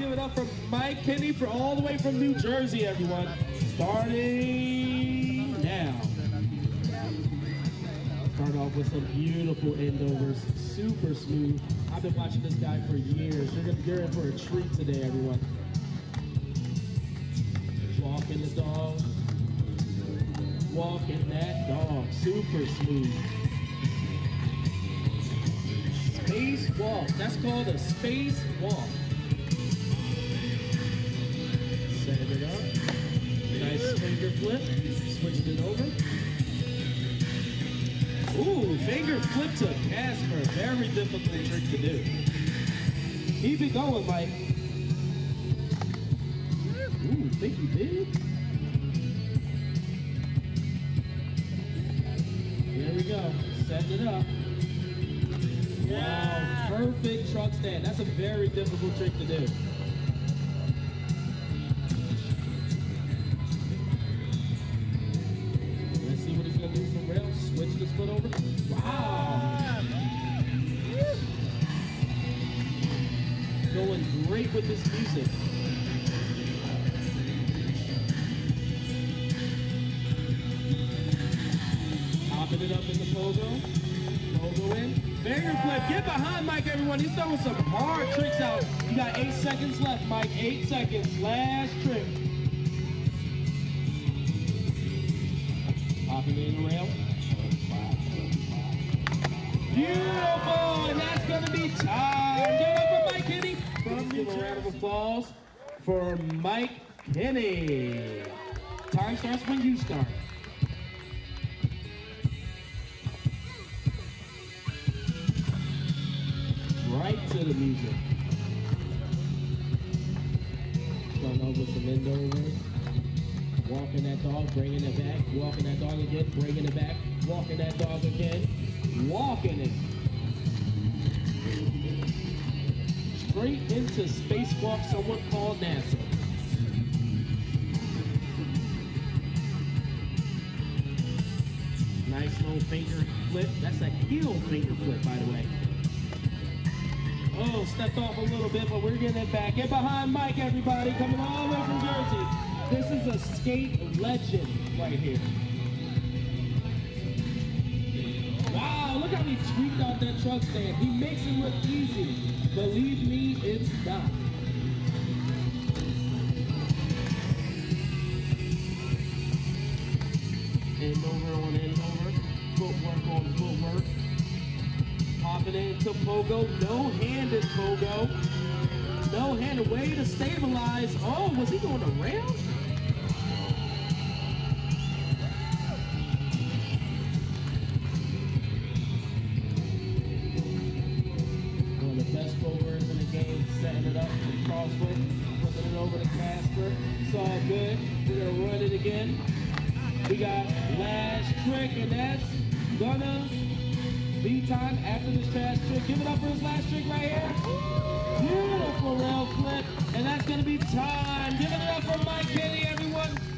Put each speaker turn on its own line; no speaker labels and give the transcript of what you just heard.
Give it up for Mike Kinney for all the way from New Jersey, everyone. Starting now. Start off with some beautiful endovers, super smooth. I've been watching this guy for years. You're in for a treat today, everyone. Walking the dog. Walking that dog, super smooth. Space walk, that's called a space walk. Set it up. Nice finger flip, switched it over. Ooh, finger flip to Casper, very difficult trick to do. Keep it going, Mike. Ooh, think you did? Here we go, set it up. Wow, perfect truck stand. That's a very difficult trick to do. Let's see what he's gonna do from rail. Switch this foot over. Wow. Going great with this music. Popping it up in the pogo. Pogo in. Finger flip. Get behind Mike, everyone. He's throwing some hard tricks out. You got 8 seconds left, Mike. 8 seconds. Last trick. Popping in the rail. Beautiful. And that's going to be time. Give it up for Mike Kinney. Give a round of applause for Mike Kinney. Time starts when you start. Right to the music. Starting off with some endovers. Walking that dog, bringing it back. Walking that dog again, bringing it back. Walking that dog again. Walking it. Straight into spacewalk, someone called NASA. Nice little finger flip. That's a heel finger flip, by the way. Oh, stepped off a little bit, but we're getting it back. Get behind Mike, everybody, coming all the way from Jersey. This is a skate legend right here. Wow, look how he tweaked out that truck stand. He makes it look easy. Believe me, it's not. End over on end over. Footwork on footwork. Popping into pogo, no-handed pogo. No-handed, way to stabilize. Oh, was he going to rail? One of the best forwards in the game, setting it up from crossfoot, flipping it over to Casper. It's all good. We're gonna run it again. We got last trick, and that's gonna be time after this trash trick. Give it up for his last trick right here. Beautiful rail flip. And that's going to be time. Give it up for Mike Kinney, everyone.